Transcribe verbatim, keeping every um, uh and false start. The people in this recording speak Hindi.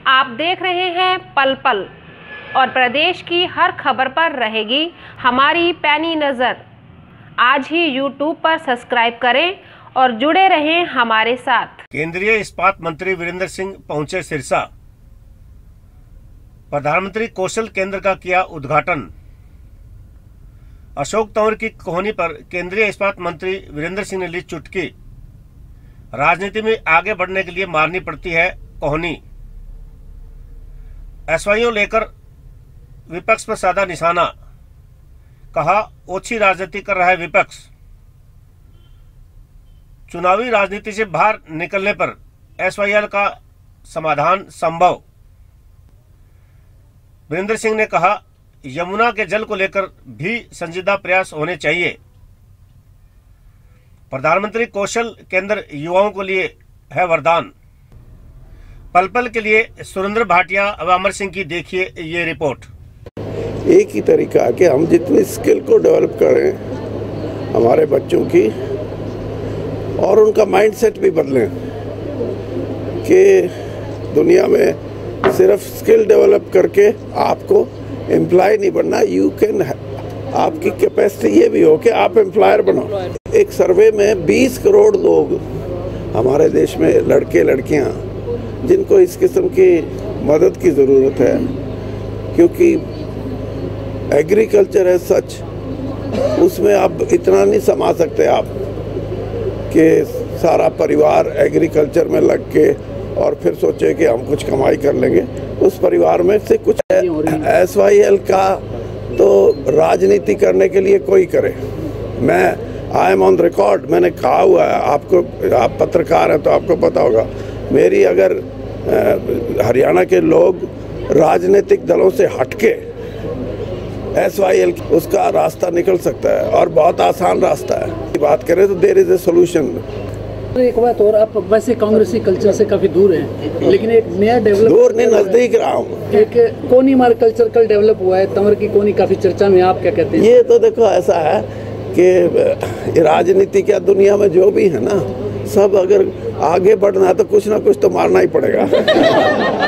आप देख रहे हैं पल पल और प्रदेश की हर खबर पर रहेगी हमारी पैनी नज़र। आज ही यूट्यूब पर सब्सक्राइब करें और जुड़े रहें हमारे साथ। केंद्रीय इस्पात मंत्री वीरेंद्र सिंह पहुंचे सिरसा। प्रधानमंत्री कौशल केंद्र का किया उद्घाटन। अशोक तंवर की कोहनी पर केंद्रीय इस्पात मंत्री वीरेंद्र सिंह ने ली चुटकी। राजनीति में आगे बढ़ने के लिए मारनी पड़ती है कोहनी। एसवाईओ लेकर विपक्ष पर साधा निशाना, कहा ओछी राजनीति कर रहा है विपक्ष। चुनावी राजनीति से बाहर निकलने पर एसवाईएल का समाधान संभव। वीरेंद्र सिंह ने कहा यमुना के जल को लेकर भी संजीदा प्रयास होने चाहिए। प्रधानमंत्री कौशल केंद्र युवाओं के लिए है वरदान। पल पल के लिए सुरेंद्र भाटिया व अमर सिंह की देखिए ये रिपोर्ट। एक ही तरीका है कि हम जितनी स्किल को डेवलप करें हमारे बच्चों की, और उनका माइंडसेट भी बदलें कि दुनिया में सिर्फ स्किल डेवलप करके आपको एम्प्लॉय नहीं बनना, यू कैन, आपकी कैपेसिटी ये भी हो कि आप एम्प्लॉयर बनो। एक सर्वे में बीस करोड़ लोग हमारे देश में, लड़के लड़कियां, जिनको इस किस्म की मदद की ज़रूरत है, क्योंकि एग्रीकल्चर है सच, उसमें अब इतना नहीं समा सकते आप कि सारा परिवार एग्रीकल्चर में लग के और फिर सोचे कि हम कुछ कमाई कर लेंगे। उस परिवार में से कुछ एसवाईएल का तो राजनीति करने के लिए कोई करे। मैं आई एम ऑन रिकॉर्ड, मैंने कहा हुआ है, आपको, आप पत्रकार हैं तो आपको पता होगा, मेरी अगर हरियाणा के लोग राजनीतिक दलों से हटके एसवाईएल, उसका रास्ता निकल सकता है और बहुत आसान रास्ता है। बात करें तो देयर इज ए सोल्यूशन। एक बात और, आप वैसे कांग्रेसी कल्चर से काफी दूर हैं, लेकिन एक नया डेवलप, दूर नहीं, नजदीक रहा हूँ। एक कोनी मार्ग कल्चर कल डेवलप हुआ है, तंवर की कोनी काफी चर्चा में, आप क्या कहते हैं? ये तो देखो ऐसा है कि राजनीति क्या दुनिया में जो भी है ना, सब अगर आगे बढ़ना है तो कुछ ना कुछ तो मारना ही पड़ेगा।